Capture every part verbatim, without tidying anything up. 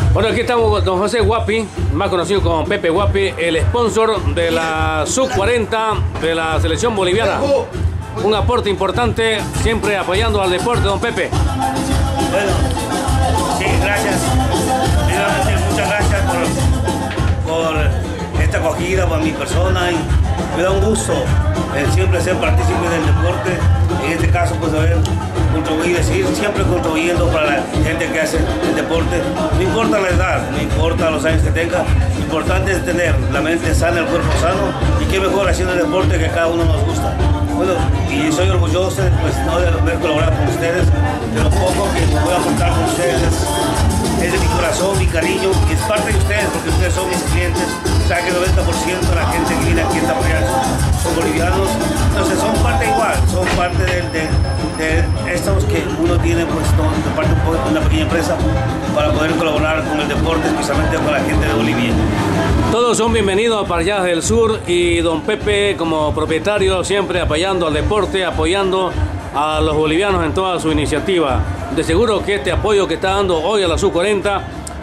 Bueno, aquí estamos con don José Guapi, más conocido como Pepe Guapi, el sponsor de la sub cuarenta de la selección boliviana. Un aporte importante, siempre apoyando al deporte, don Pepe. Bueno, sí, gracias. Primeramente, muchas gracias por, por esta acogida, por mi persona. Y me da un gusto eh, siempre ser partícipe del deporte. En este caso, pues, a ver, contribuir, seguir siempre contribuyendo para la gente que hace el deporte. No importa la edad, no importa los años que tenga, lo importante es tener la mente sana, el cuerpo sano, y qué mejor haciendo el deporte que a cada uno nos gusta. Bueno, y soy orgulloso, pues, no de haber colaborado con ustedes, de lo poco que puedo aportar con ustedes. Es de mi corazón, mi cariño, y es parte de ustedes, porque ustedes son mis clientes. O sea que el noventa por ciento de la gente que viene aquí a esta playa son bolivianos. Entonces son parte igual, son parte de, de, de estos que uno tiene, pues, no, de parte de una pequeña empresa para poder colaborar con el deporte, especialmente con la gente de Bolivia. Todos son bienvenidos a Parrilladas del Sur, y don Pepe, como propietario, siempre apoyando al deporte, apoyando a los bolivianos en toda su iniciativa. De seguro que este apoyo que está dando hoy a la sub cuarenta,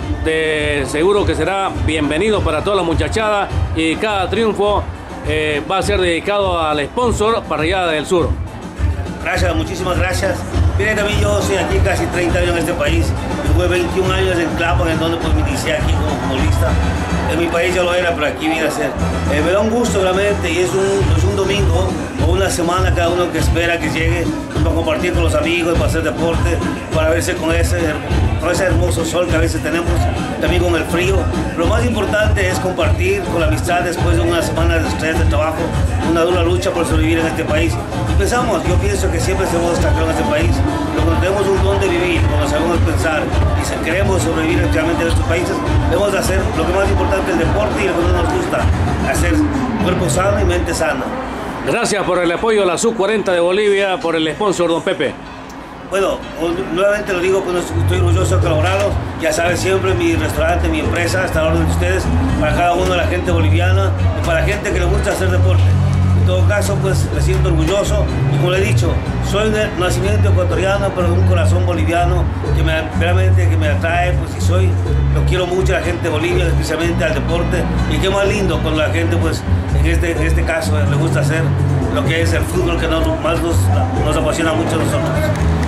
de seguro que será bienvenido para toda la muchachada, y cada triunfo eh, va a ser dedicado al sponsor Parrilladas del Sur. Gracias, muchísimas gracias. Miren, también yo soy aquí casi treinta años en este país. Tuve veintiún años en Clapan, en donde, pues, me inicié aquí como futbolista. En mi país ya lo era, pero aquí vine a ser. Eh, me da un gusto realmente, y es un, es un domingo o una semana cada uno que espera que llegue para compartir con los amigos, para hacer deporte, para verse con ese, con ese hermoso sol que a veces tenemos, también con el frío. Lo más importante es compartir con la amistad después de una semana de estrés, de trabajo, una dura lucha por sobrevivir en este país. Y pensamos, yo pienso que siempre seremos extranjeros en este país, pero cuando tenemos un don de vivir, cuando sabemos pensar y si queremos sobrevivir efectivamente en nuestros países, debemos de hacer lo que más importante, el deporte, y lo que no nos gusta, hacer cuerpo sano y mente sana. Gracias por el apoyo a la sub cuarenta de Bolivia, por el sponsor, don Pepe. Bueno, nuevamente lo digo, pues, estoy orgulloso de colaborarlos. Ya saben, siempre mi restaurante, mi empresa está a la orden de ustedes, para cada uno de la gente boliviana y para la gente que le gusta hacer deporte. En todo caso, pues, me siento orgulloso, y como le he dicho, soy de nacimiento ecuatoriano, pero de un corazón boliviano que me, realmente que me atrae, pues, y soy, lo quiero mucho a la gente de Bolivia, especialmente al deporte, y qué más lindo cuando la gente, pues, en este, en este caso, le gusta hacer lo que es el fútbol, que nos, más nos, nos apasiona mucho a nosotros.